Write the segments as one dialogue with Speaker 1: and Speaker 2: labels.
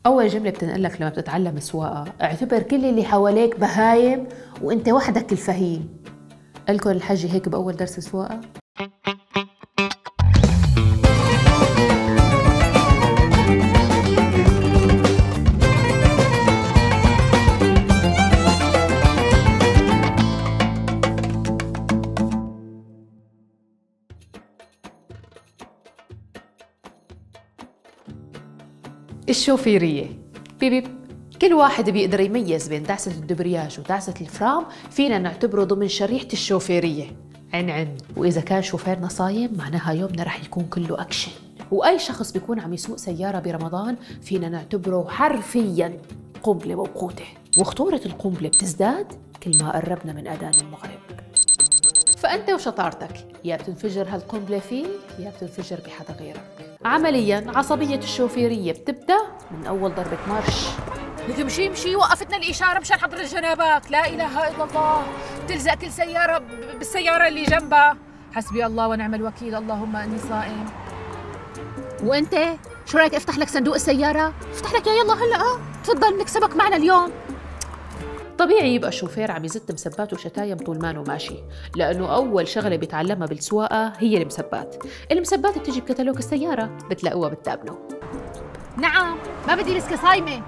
Speaker 1: أول جملة بتنقلك لما بتتعلم السواقة: اعتبر كل اللي حواليك بهايم وانت وحدك الفهيم. قالكوا الحجي هيك بأول درس سواقة؟ الشوفيرية. بيب كل واحد بيقدر يميز بين دعسة الدبرياج ودعسة الفرام، فينا نعتبره ضمن شريحة الشوفيرية. عن وإذا كان شوفيرنا صايم معناها يومنا رح يكون كله أكشن. وأي شخص بيكون عم يسوق سيارة برمضان فينا نعتبره حرفياً قنبلة موقوتة، وخطورة القنبلة بتزداد كل ما قربنا من أذان المغرب. فأنت وشطارتك يا بتنفجر هالقنبلة فيك يا بتنفجر بحدا غيرك. عملياً عصبية الشوفيرية بتبدأ من أول ضربة مارش.
Speaker 2: امشي وقفتنا الإشارة مشان حضر الجنابات. لا إله إلا الله. تلزق كل سيارة بالسيارة اللي جنبها. حسبي الله ونعم الوكيل، اللهم إني صائم. وأنت شو رأيك أفتح لك صندوق السيارة؟ افتح لك يا يلا هلأ، تفضل نكسبك معنا اليوم.
Speaker 1: طبيعي يبقى الشوفير عم يزت مسبات وشتايم طول ما انه ماشي، لأنه أول شغلة بيتعلمها بالسواقة هي المسبات. المسبات بتجي بكتالوج السيارة، بتلاقوها بالتابلو.
Speaker 2: نعم، ما بدي مسكة صايمة.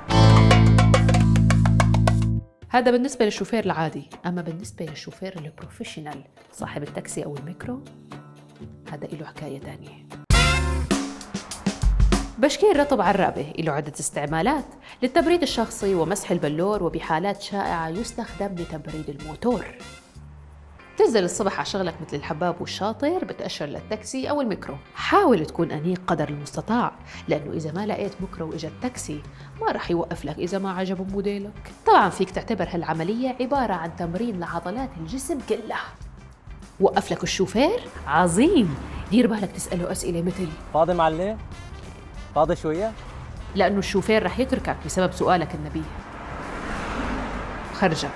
Speaker 1: هذا بالنسبة للشوفير العادي، أما بالنسبة للشوفير البروفيشنال صاحب التاكسي أو الميكرو، هذا له حكاية تانية. بشكير رطب عرابة له عدة استعمالات للتبريد الشخصي ومسح البلور، وبحالات شائعة يستخدم لتبريد الموتور. تنزل الصبح على شغلك مثل الحباب والشاطر، بتأشر للتاكسي أو الميكرو. حاول تكون أنيق قدر المستطاع، لأنه إذا ما لقيت ميكرو وإجا التاكسي ما رح يوقف لك إذا ما عجبه موديلك. طبعا فيك تعتبر هالعملية عبارة عن تمرين لعضلات الجسم كلها. وقف لك الشوفير عظيم، دير بالك تسأله أسئلة مثل:
Speaker 3: فاضي معلم؟ فاضي شوية؟
Speaker 1: لأنه الشوفير رح يتركك بسبب سؤالك النبيه. خرجك.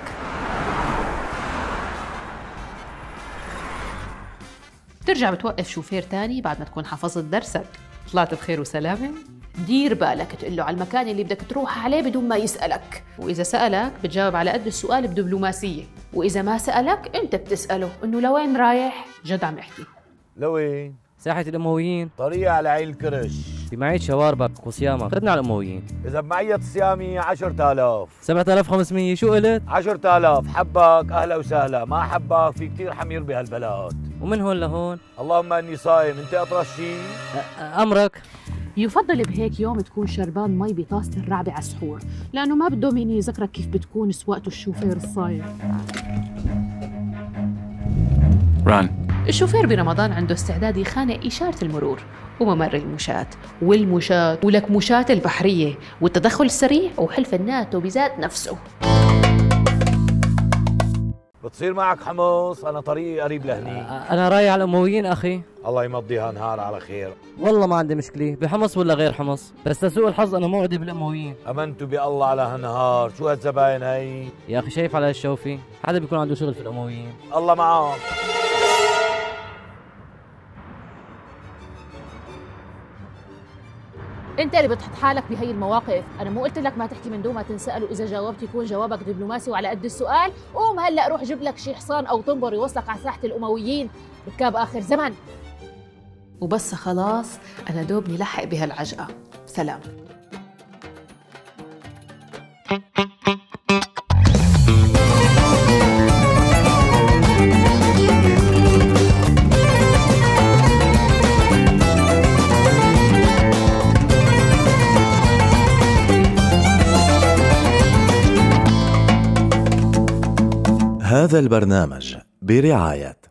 Speaker 1: بترجع بتوقف شوفير تاني بعد ما تكون حفظت درسك. طلعت بخير وسلامة؟ دير بالك تقول له على المكان اللي بدك تروح عليه بدون ما يسألك، وإذا سألك بتجاوب على قد السؤال بدبلوماسية، وإذا ما سألك أنت بتسأله إنه لوين رايح؟ جد عم احكي.
Speaker 4: لوين؟
Speaker 3: ساحة الأمويين.
Speaker 4: طريق على عين الكرش.
Speaker 3: بمعية شواربك وصيامك، خدنا على الأمويين.
Speaker 4: إذا بمعية صيامي 10,000.
Speaker 3: 7,500 شو قلت؟
Speaker 4: 10,000. حبك أهلا وسهلا، ما حبك في كتير حمير بهالبلد.
Speaker 3: ومن هون لهون؟
Speaker 4: اللهم إني صايم، أنت أطرش شي؟
Speaker 3: أمرك.
Speaker 1: يفضل بهيك يوم تكون شربان مي بطاسة الرعبة على السحور، لأنه ما بده مين يذكرك كيف بتكون سواقته الشوفير الصايم. الشوفير برمضان عنده استعداد يخانق إشارة المرور وممر المشاة والمشاة ولكموشات البحرية والتدخل السريع وحلف الناتو بذات نفسه.
Speaker 4: بتصير معك حمص، أنا طريقي قريب لهني.
Speaker 3: أنا رايح على الأمويين أخي.
Speaker 4: الله يمضيها نهار على خير.
Speaker 3: والله ما عندي مشكلة بحمص ولا غير حمص، بس لسوء الحظ أنا موعدي بالأمويين.
Speaker 4: أمنت بالله على هالنهار، شو هالزباين هي؟
Speaker 3: يا أخي شايف على الشوفي حدا بيكون عنده شغل في الأمويين.
Speaker 4: الله معك.
Speaker 2: انت اللي بتحط حالك بهي المواقف. انا مو قلت لك ما تحكي من دون ما تنسأل، واذا جاوبت يكون جوابك دبلوماسي وعلى قد السؤال. قوم هلا روح جيب لك شي حصان او طنبر يوصلك على ساحة الامويين، ركاب اخر زمن.
Speaker 1: وبس خلاص انا دوبني لحق بهالعجقة. سلام.
Speaker 5: هذا البرنامج برعاية